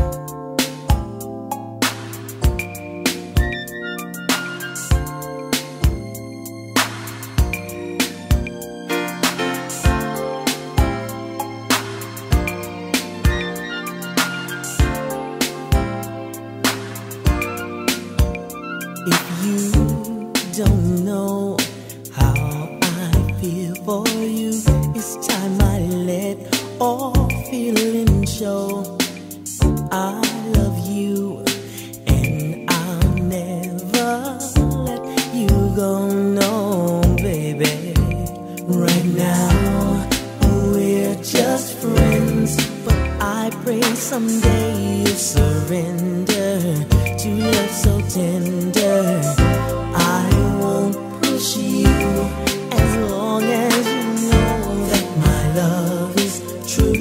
If you don't know how I feel for you, it's time I let all feeling show. I love you and I'll never let you go, no, baby. Right now we're just friends, but I pray someday you'll surrender to love so tender. I won't push you as long as you know that my love is true.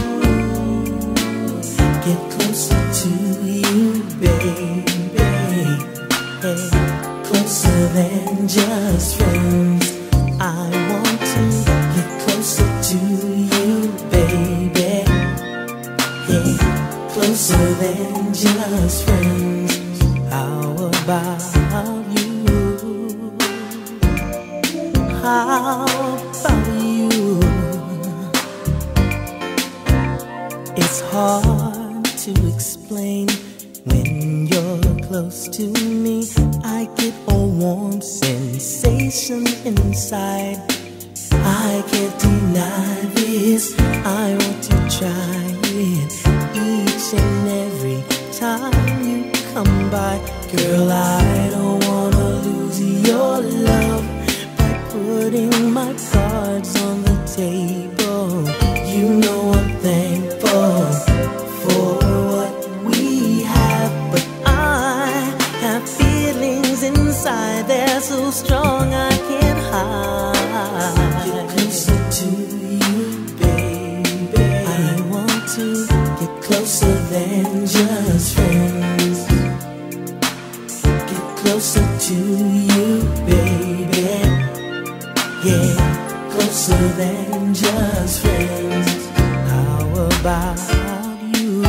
Get closer to you, baby, hey, closer than just friends. I want to get closer to you, baby, hey, closer than just friends. How about you? How about you? It's hard to explain when you're close to me. I get a warm sensation inside. I can't deny this. I want to try it each and every time you come by. Girl, I don't wanna lose your love by putting my cards on the table. You know I'm thankful for what we have, but I have feelings inside. They're so strong I can't hide. Get closer to you, baby. I want to get closer than just friends. Get closer to you, baby. Yeah, closer than just friends. How about you?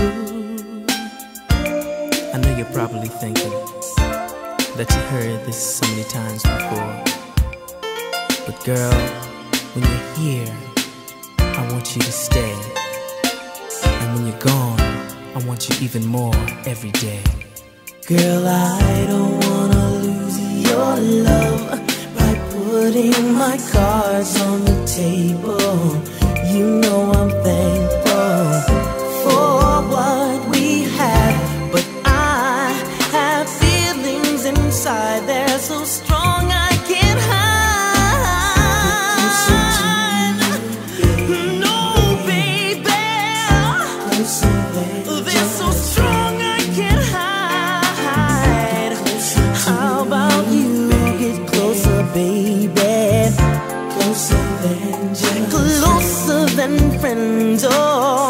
I know you're probably thinking that you heard this so many times before, but girl, when you're here, I want you to stay. And when you're gone, I want you even more every day. Girl, I don't wanna lose your love by putting my cards on the table. You know I'm thankful for what we have, but I have feelings inside. They're so strong I can't hide. No, baby, they're so strong I can't hide. How about you get closer, baby? Closer than friends, oh,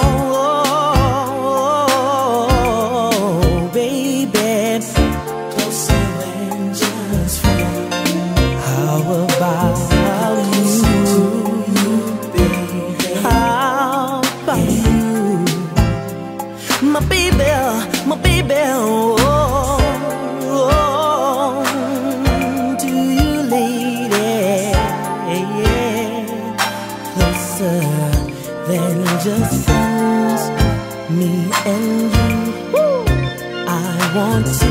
baby, closer than just friends. How about you, baby? How about you, my baby, my baby, oh, to you, lady, yeah, closer than just friends, me and you. I want to